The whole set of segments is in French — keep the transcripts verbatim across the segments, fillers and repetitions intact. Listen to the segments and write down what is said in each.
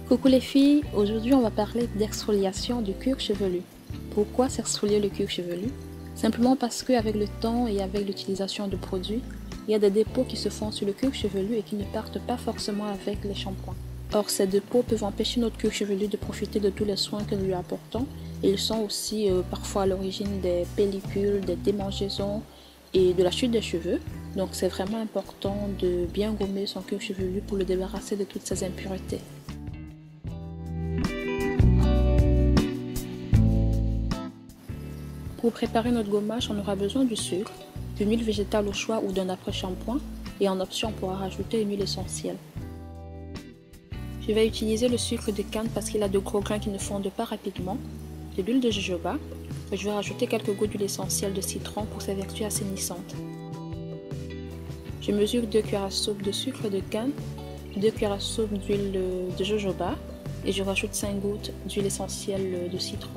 Coucou les filles, aujourd'hui on va parler d'exfoliation du cuir chevelu. Pourquoi s'exfolier le cuir chevelu? Simplement parce qu'avec le temps et avec l'utilisation de produits, il y a des dépôts qui se font sur le cuir chevelu et qui ne partent pas forcément avec les shampoings. Or ces dépôts peuvent empêcher notre cuir chevelu de profiter de tous les soins que nous lui apportons et ils sont aussi euh, parfois à l'origine des pellicules, des démangeaisons et de la chute des cheveux. Donc c'est vraiment important de bien gommer son cuir chevelu pour le débarrasser de toutes ces impuretés. Pour préparer notre gommage, on aura besoin du sucre, d'une huile végétale au choix ou d'un après-shampoing et en option on pourra rajouter une huile essentielle. Je vais utiliser le sucre de canne parce qu'il a de gros grains qui ne fondent pas rapidement, de l'huile de jojoba et je vais rajouter quelques gouttes d'huile essentielle de citron pour ses vertus assainissantes. Je mesure deux cuillères à soupe de sucre de canne, deux cuillères à soupe d'huile de jojoba et je rajoute cinq gouttes d'huile essentielle de citron.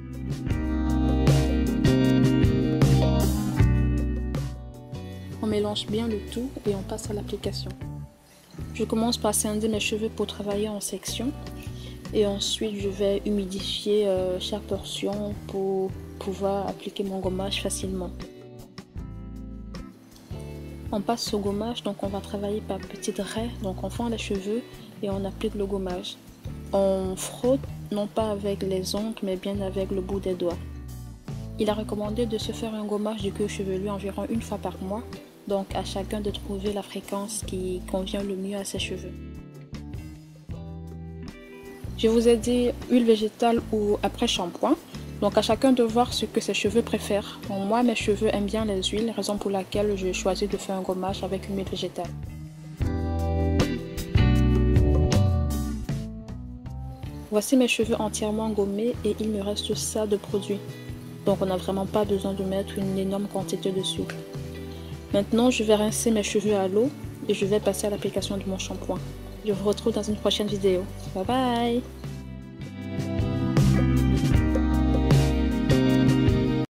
On mélange bien le tout et on passe à l'application. Je commence par scinder mes cheveux pour travailler en section et ensuite je vais humidifier euh, chaque portion pour pouvoir appliquer mon gommage facilement. On passe au gommage, donc on va travailler par petites raies, donc on fend les cheveux et on applique le gommage. On frotte non pas avec les ongles mais bien avec le bout des doigts. Il est recommandé de se faire un gommage du cuir chevelu environ une fois par mois. Donc à chacun de trouver la fréquence qui convient le mieux à ses cheveux. Je vous ai dit huile végétale ou après shampoing. Donc à chacun de voir ce que ses cheveux préfèrent. Bon, moi mes cheveux aiment bien les huiles, raison pour laquelle j'ai choisi de faire un gommage avec une huile végétale. Voici mes cheveux entièrement gommés et il me reste ça de produit. Donc on n'a vraiment pas besoin de mettre une énorme quantité de sucre. Maintenant, je vais rincer mes cheveux à l'eau et je vais passer à l'application de mon shampoing. Je vous retrouve dans une prochaine vidéo. Bye bye!